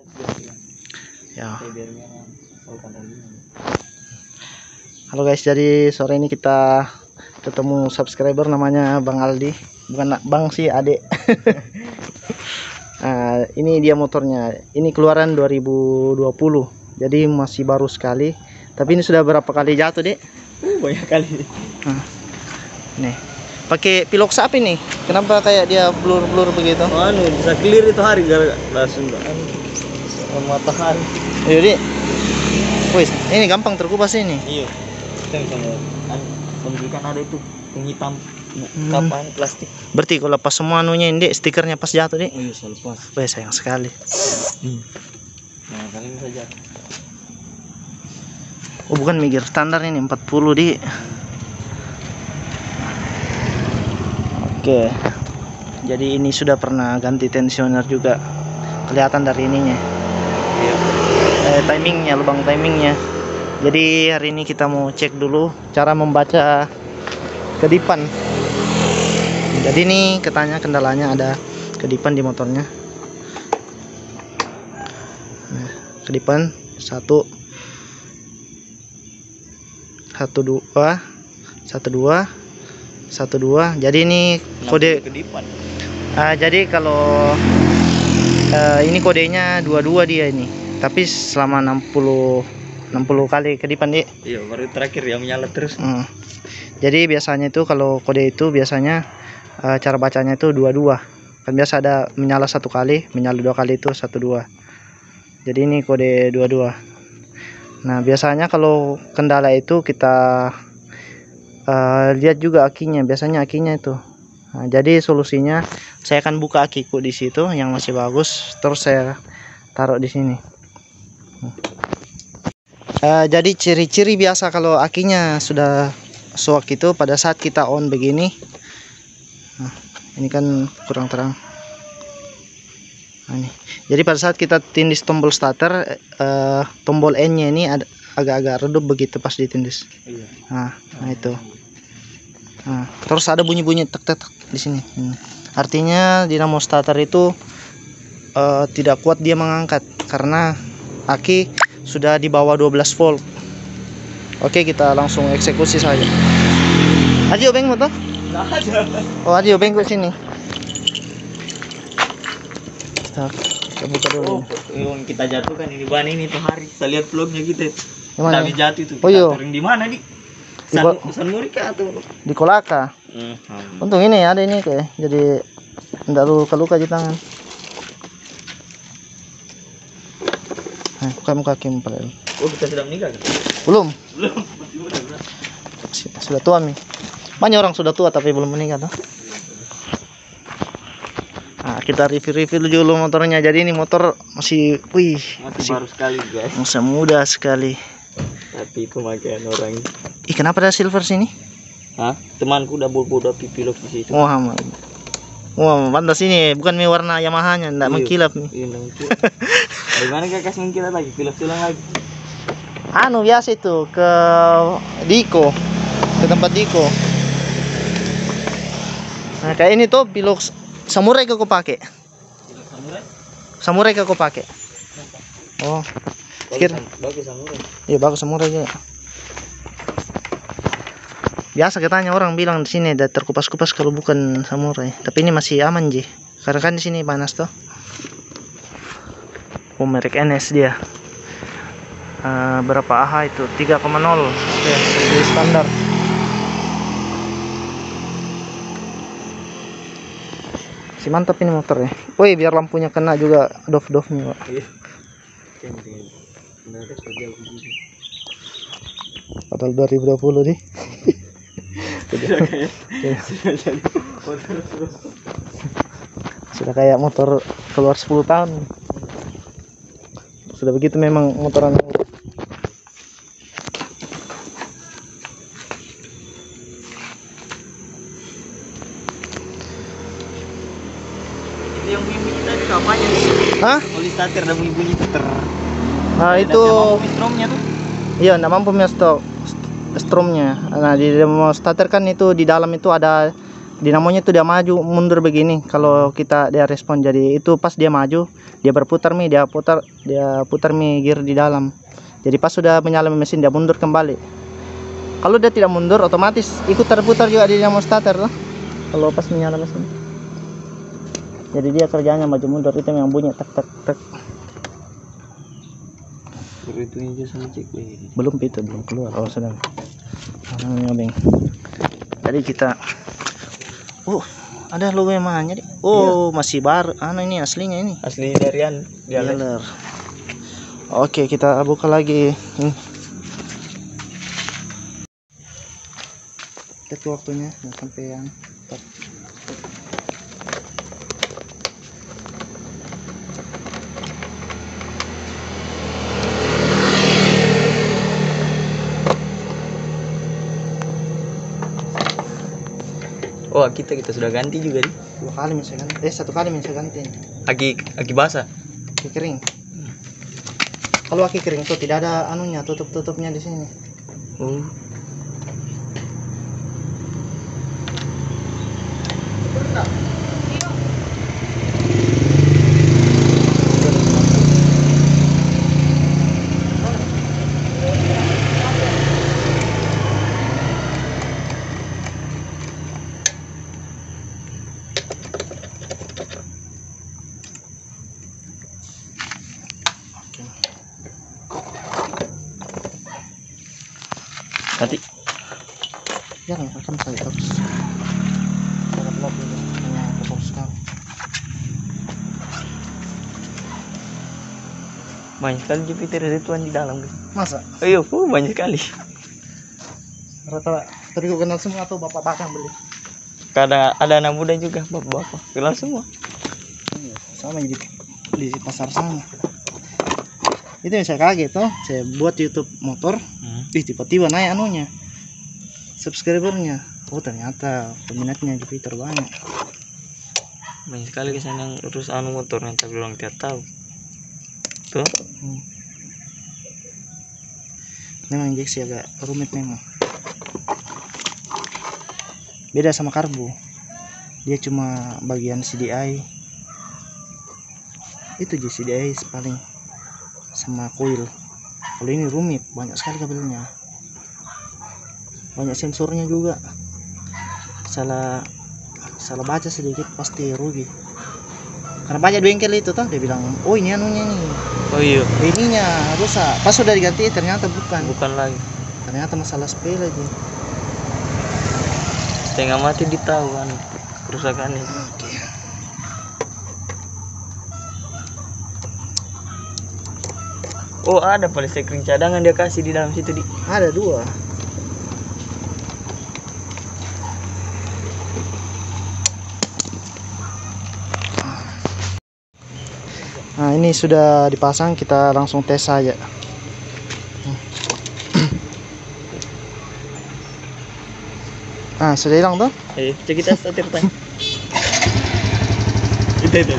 Ya. Halo guys, jadi sore ini kita ketemu subscriber namanya Bang Aldi, bukan Bang sih, adek. Nah, ini dia motornya. Ini keluaran 2020, jadi masih baru sekali. Tapi ini sudah berapa kali jatuh, Dek? Banyak kali. Nih, pakai pilok sapi nih. Kenapa kayak dia blur-blur begitu? Bisa clear itu hari gara langsung matahari. Ayo, Dek. Wih, ini gampang terkupas ini. Iya. Kita menunjukkan ada itu penghitam kapan plastik. Berarti kalau lepas semua anunya ini, Dek, stikernya pas jatuh, Dek. Oh iya, lepas. Wih, sayang sekali. Nah, kali bisa jatuh. Oh, bukan migir standar ini 40, Dek. Oke. Jadi ini sudah pernah ganti tensioner juga. Kelihatan dari ininya. Timingnya, lubang timingnya. Jadi hari ini kita mau cek dulu cara membaca kedipan. Jadi ini katanya kendalanya ada kedipan di motornya. Nah, kedipan 1 2 1 2. Jadi ini kode kedipan. Jadi kalau ini kodenya 22 dia ini. Tapi selama 60 kali kedipan, Dek. Iya, baru terakhir yang menyala terus. Jadi biasanya itu kalau kode itu biasanya cara bacanya itu 22. Kan biasa ada menyala 1 kali, menyala 2 kali itu 1 2. Jadi ini kode 22. Nah, biasanya kalau kendala itu kita lihat juga akinya, biasanya akinya itu. Nah, jadi solusinya saya akan buka akiku di situ yang masih bagus, terus saya taruh di sini. Jadi ciri-ciri biasa kalau akinya sudah soak itu pada saat kita on begini. Nah, ini kan kurang terang. Nah, ini. Jadi pada saat kita tindis tombol starter, tombol N-nya ini agak-agak redup begitu pas ditindis. Iya. Nah itu. Nah, terus ada bunyi-bunyi tek-tek di sini. Artinya dinamo starter itu tidak kuat dia mengangkat karena aki sudah di bawah 12 volt. Oke, kita langsung eksekusi saja. Ayo beng motor. Oh, ayo beng ke sini. Kita buka dulu. Yang kita jatuhkan ini ban ini tuh hari. Saya lihat vlognya gitu. Mana? Tapi jatuh itu. Oh iya. Di mana di? San Murika atau di Kolaka. Untung ini ada ini kayak jadi enggak luka-luka di tangan. Nah, kamu kaki padahal. Oh, kita sudah menikah kan? Belum. Belum. Sudah tua nih. Banyak orang sudah tua tapi belum menikah tuh. Nah, kita review dulu motornya. Jadi ini motor masih baru sekali, guys. Masih muda sekali. Tapi pemakaian orang. Ih, kenapa ada silver sini? Hah? Temanku udah bobo pilok di situ. Wah, pantas ini bukan warna Yamaha-nya, enggak mengkilap nih. Iya, mengkilap. Bagaimana kakak mengkilap lagi? Pilok-pilok lagi. Biasa itu ke Diko. Ke tempat Diko. Nah, kayak ini tuh pilok samurai kau pakai. Pilok samurai? Samurai kau pakai. Oh. Bagus samurai. Iya, bagus samurai aja. Biasa katanya orang bilang di sini ada terkupas-kupas kalau bukan samurai. Tapi ini masih aman, Ji. Karena kan di sini panas tuh. Oh, merek NS dia. Berapa AH itu? 3,0. Oke, sesuai standar. Si mantap ini motornya. Woi, biar lampunya kena juga doff-doffnya, Pak. Iya. Padahal 2020 nih. Sudah kayak motor keluar 10 tahun. Sudah begitu memang motoran. Itu yang bunyi-bunyi tadi apanya? Hah? Oli starter ada bunyi-bunyi ter. Nah, itu stromnya tuh. iya, enggak mampu stromnya. Nah, di demo starter kan itu di dalam itu ada dinamonya tuh dia maju mundur begini kalau kita dia respon. Jadi itu pas dia maju dia berputar mi, dia putar mi gear di dalam. Jadi pas sudah menyala mesin dia mundur kembali. Kalau dia tidak mundur otomatis ikut terputar juga di dinamo starter loh. Kalau pas menyala mesin. Jadi dia kerjanya maju mundur, itu yang bunyi tek tek tek. Itu aja sama cek lagi. Belum itu belum keluar. Oh sudah. Beng. Tadi kita ada logo yang mana nih? Oh, masih baru. Ini aslinya ini. Asli darian Dealer. Oke, kita buka lagi. Lihat waktunya, nggak sampai yang. Oh, kita sudah ganti juga nih. 2 kali bisa ganti. 1 kali bisa ganti. Aki basah. Aki kering. Kalau aki kering tuh tidak ada anunya, tutupnya di sini. Oh. Nanti Jangan rekam saya terus. Sangat lagi hanya kotor sekali. banyak sekali Jupiter Rituan di dalam guys. Masa? Ayo, banyak sekali. Rata tapi kau kenal semua atau bapak-bapak yang beli? Kadang ada anak muda juga, bapak-bapak kenal semua. Iya, sama di pasar sana. Itu yang saya kaget tuh, saya buat YouTube motor, tiba-tiba naik anunya, subscribernya. Oh ternyata peminatnya Jupiter banyak. Banyak sekali kesan yang urus anu motor yang tapi orang tidak tahu. Tuh. Memang injeksi agak rumit memang. Beda sama karbo, dia cuma bagian CDI. Itu aja CDI paling sama coil. Kalau ini rumit, banyak sekali kabelnya, banyak sensornya juga. Salah baca sedikit pasti rugi. Karena banyak bengkel itu tuh dia bilang, oh ini anunya nih, Oh iya, ininya rusak. Pas sudah diganti ternyata bukan lagi. ternyata masalah sepele aja. Setengah mati ditahu kan kerusakannya. Oke. Oh ada polystyrene cadangan dia kasih di dalam situ di. Ada 2. Nah ini sudah dipasang, kita langsung tes saja. Sudah hilang tuh? Ayo cek kita starter tank. Itu.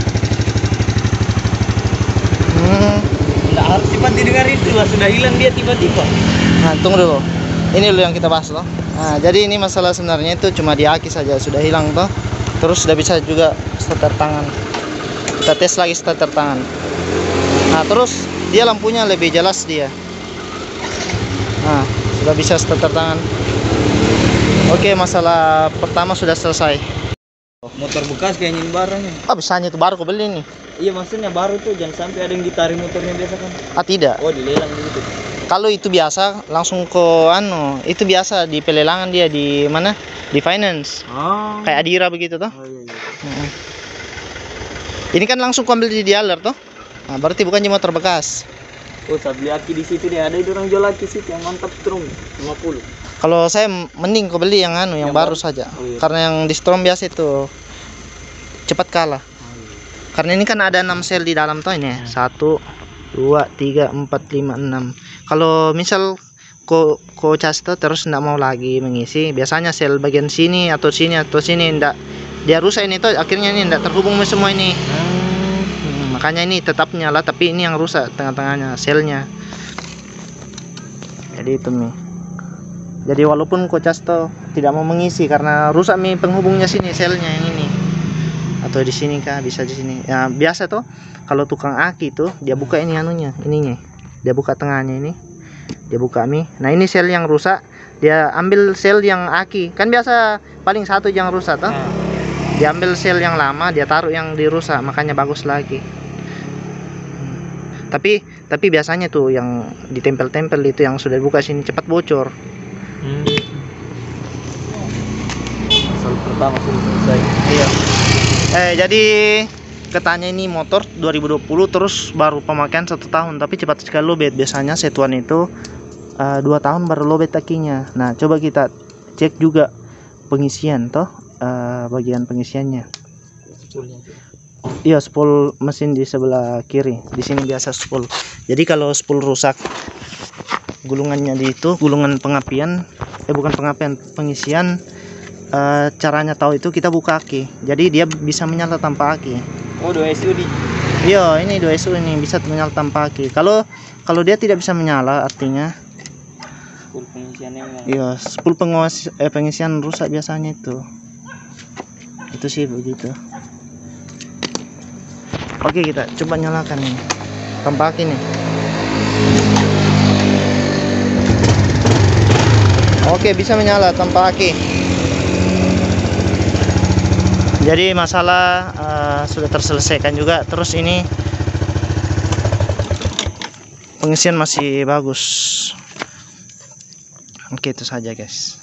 Nggak harus cepat didengar itu lah, sudah hilang dia tiba-tiba. Nah tunggu dulu, ini dulu yang kita bahas loh. Nah jadi ini masalah sebenarnya itu cuma di aki saja sudah hilang toh. Terus sudah bisa juga starter tangan. Kita tes lagi starter tangan. Nah terus dia lampunya lebih jelas dia. Nah sudah bisa starter tangan. Oke, masalah pertama sudah selesai. Motor bekas kayaknya barangnya. Bisanya itu baru kau beli nih. Iya maksudnya baru tuh, jangan sampai ada yang ditarik motornya biasa kan. Tidak. Oh dilelang gitu. Kalau itu biasa langsung ke itu biasa di pelelangan dia di mana? Di finance. Oh. Kayak Adira begitu toh. Oh iya. Ini kan langsung kau ambil di dealer toh. Nah, berarti bukan di motor bekas. Oh, saya beli aki di situ dia ada itu orang jual aki situ yang mantap strong 50. Kalau saya mending kau beli yang yang baru saja. Oh, iya. Karena yang di Strom biasa itu cepat kalah. Karena ini kan ada 6 sel di dalam toh ini. 1 2 3 4 5 6. Kalau misal kau cas terus enggak mau lagi mengisi, biasanya sel bagian sini atau sini enggak dia rusak ini tuh, akhirnya ini enggak terhubung semua ini. Makanya ini tetap nyala tapi ini yang rusak tengah-tengahnya selnya. Jadi itu nih. Jadi walaupun kocas tuh tidak mau mengisi karena rusak nih penghubungnya sini, selnya yang ini. Atau di sini kah, bisa di sini. Ya biasa tuh kalau tukang aki tuh dia buka ini anunya, ininya. Dia buka tengahnya ini. Dia buka nih. Nah, ini sel yang rusak, dia ambil sel yang aki. Kan biasa paling satu yang rusak tuh. Dia ambil sel yang lama, dia taruh yang dirusak, makanya bagus lagi. Tapi biasanya tuh yang ditempel-tempel itu yang sudah dibuka sini cepat bocor. Asal pertama sudah selesai. Iya. Jadi katanya ini motor 2020 terus baru pemakaian 1 tahun, tapi cepat sekali lobet. Biasanya setuan itu 2 tahun baru lobet takinya. Nah, coba kita cek juga pengisian toh, bagian pengisiannya. Iya, spool mesin di sebelah kiri. Di sini biasa spool. Jadi kalau spool rusak, gulungannya di itu, gulungan pengapian, bukan pengapian, pengisian. Caranya tahu itu kita buka aki. Jadi dia bisa menyala tanpa aki. Oh, 2SU di. Iya, ini 2SU ini bisa menyala tanpa aki. Kalau dia tidak bisa menyala, artinya Spool pengisiannya memang. iya, spool pengisian rusak biasanya itu. Itu sih begitu. Oke, kita coba nyalakan nih tanpa aki nih. Oke, bisa menyala tanpa aki. Jadi masalah sudah terselesaikan juga. Terus ini pengisian masih bagus. Oke, itu saja guys.